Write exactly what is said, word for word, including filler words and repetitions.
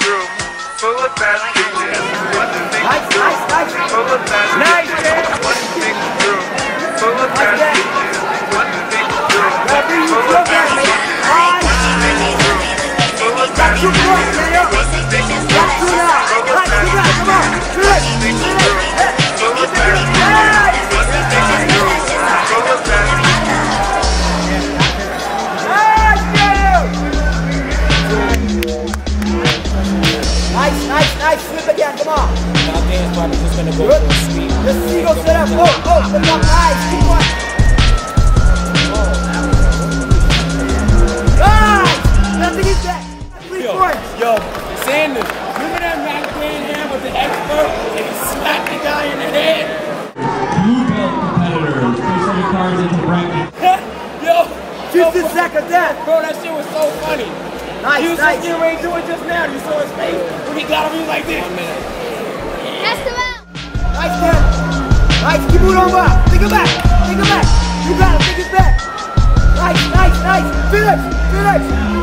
room full of bad bitches. One big room full of bad bitches. One big room full of bad bitches. One big room full of bad bitches. Full of bad bitches. One big room full of bad bitches. One big room full of bad bitches. One big room full of bad bitches. Nice, nice, nice. Flip again. Come on. Now Dan's probably just gonna go for a sweep. The seagull set up. Oh, oh, flip up. Nice. Keep on. Nice. Nothing is that. Three Yo, points. yo, Sanders, remember that Matt Graham man with the expert and he smacked the guy in the head? Blue belt competitors, place your cards into bracket. Yo, Just yo, a second there. bro, that shit was so funny. Nice, He was nice. just getting ready to do it just now. You saw his face when he got him. He was like this. Test him out. Nice, man. Nice. Keep moving on back. Take it back. Take it back. You got it. Take it back. Nice, nice, nice. Finish. Finish.